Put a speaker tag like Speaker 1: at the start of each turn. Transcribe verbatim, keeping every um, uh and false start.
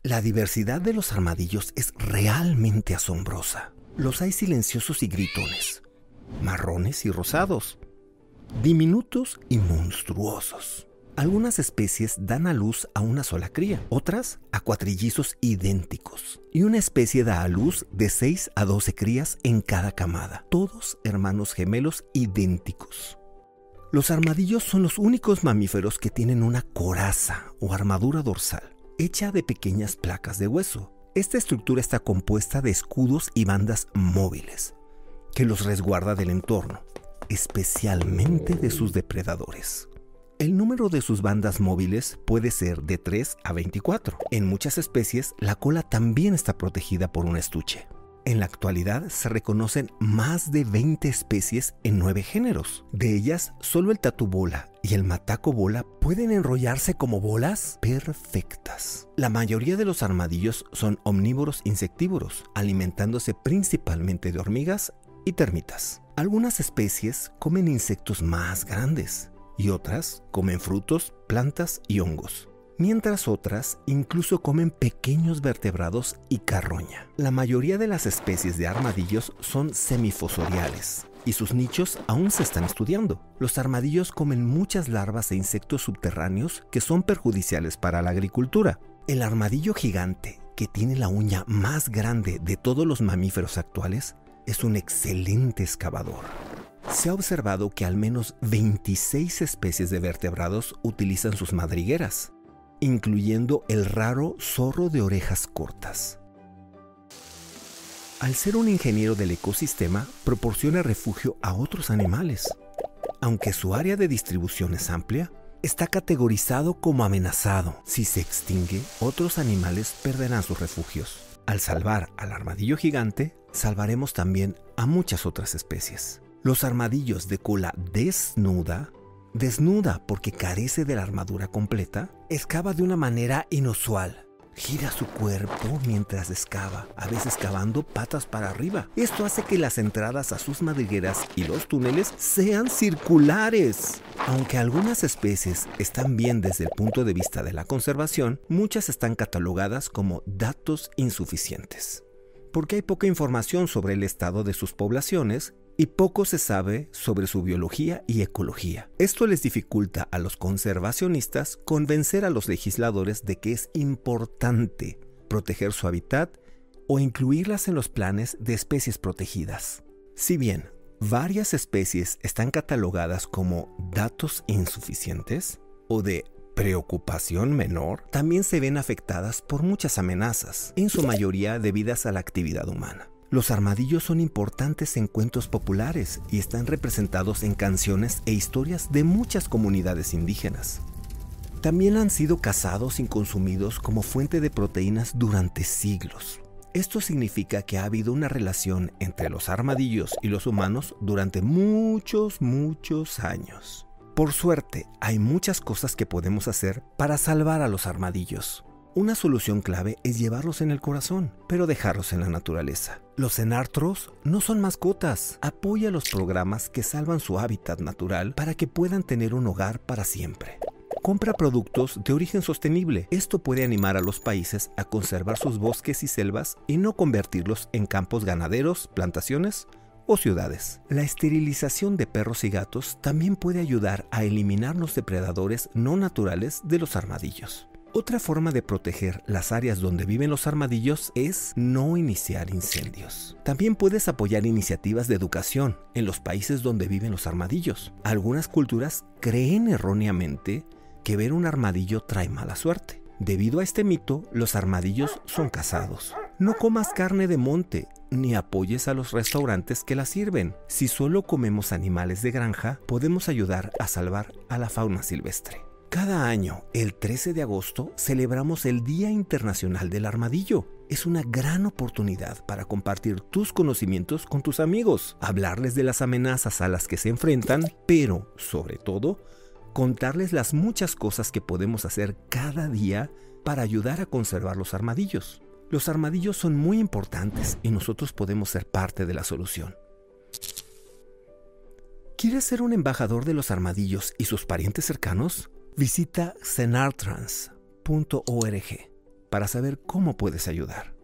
Speaker 1: La diversidad de los armadillos es realmente asombrosa. Los hay silenciosos y gritones, marrones y rosados, diminutos y monstruosos. Algunas especies dan a luz a una sola cría, otras a cuatrillizos idénticos. Y una especie da a luz de seis a doce crías en cada camada, todos hermanos gemelos idénticos. Los armadillos son los únicos mamíferos que tienen una coraza o armadura dorsal, hecha de pequeñas placas de hueso. Esta estructura está compuesta de escudos y bandas móviles, que los resguarda del entorno, especialmente de sus depredadores. El número de sus bandas móviles puede ser de tres a veinticuatro. En muchas especies, la cola también está protegida por un estuche. En la actualidad se reconocen más de veinte especies en nueve géneros. De ellas, solo el tatubola y el matacobola pueden enrollarse como bolas perfectas. La mayoría de los armadillos son omnívoros insectívoros, alimentándose principalmente de hormigas y termitas. Algunas especies comen insectos más grandes y otras comen frutos, plantas y hongos, mientras otras incluso comen pequeños vertebrados y carroña. La mayoría de las especies de armadillos son semifosoriales y sus nichos aún se están estudiando. Los armadillos comen muchas larvas e insectos subterráneos que son perjudiciales para la agricultura. El armadillo gigante, que tiene la uña más grande de todos los mamíferos actuales, es un excelente excavador. Se ha observado que al menos veintiséis especies de vertebrados utilizan sus madrigueras, incluyendo el raro zorro de orejas cortas. Al ser un ingeniero del ecosistema, proporciona refugio a otros animales. Aunque su área de distribución es amplia, está categorizado como amenazado. Si se extingue, otros animales perderán sus refugios. Al salvar al armadillo gigante, salvaremos también a muchas otras especies. Los armadillos de cola desnuda, desnuda porque carece de la armadura completa, excava de una manera inusual. Gira su cuerpo mientras excava, a veces cavando patas para arriba. Esto hace que las entradas a sus madrigueras y los túneles sean circulares. Aunque algunas especies están bien desde el punto de vista de la conservación, muchas están catalogadas como datos insuficientes, porque hay poca información sobre el estado de sus poblaciones y poco se sabe sobre su biología y ecología. Esto les dificulta a los conservacionistas convencer a los legisladores de que es importante proteger su hábitat o incluirlas en los planes de especies protegidas. Si bien varias especies están catalogadas como datos insuficientes o de preocupación menor, también se ven afectadas por muchas amenazas, en su mayoría debidas a la actividad humana. Los armadillos son importantes en cuentos populares y están representados en canciones e historias de muchas comunidades indígenas. También han sido cazados y consumidos como fuente de proteínas durante siglos. Esto significa que ha habido una relación entre los armadillos y los humanos durante muchos, muchos años. Por suerte, hay muchas cosas que podemos hacer para salvar a los armadillos. Una solución clave es llevarlos en el corazón, pero dejarlos en la naturaleza. Los enartros no son mascotas. Apoya los programas que salvan su hábitat natural para que puedan tener un hogar para siempre. Compra productos de origen sostenible. Esto puede animar a los países a conservar sus bosques y selvas y no convertirlos en campos ganaderos, plantaciones o ciudades. La esterilización de perros y gatos también puede ayudar a eliminar los depredadores no naturales de los armadillos. Otra forma de proteger las áreas donde viven los armadillos es no iniciar incendios. También puedes apoyar iniciativas de educación en los países donde viven los armadillos. Algunas culturas creen erróneamente que ver un armadillo trae mala suerte. Debido a este mito, los armadillos son cazados. No comas carne de monte, ni apoyes a los restaurantes que la sirven. Si solo comemos animales de granja, podemos ayudar a salvar a la fauna silvestre. Cada año, el trece de agosto, celebramos el Día Internacional del Armadillo. Es una gran oportunidad para compartir tus conocimientos con tus amigos, hablarles de las amenazas a las que se enfrentan, pero, sobre todo, contarles las muchas cosas que podemos hacer cada día para ayudar a conservar los armadillos. Los armadillos son muy importantes y nosotros podemos ser parte de la solución. ¿Quieres ser un embajador de los armadillos y sus parientes cercanos? Visita cenartrans punto org. para saber cómo puedes ayudar.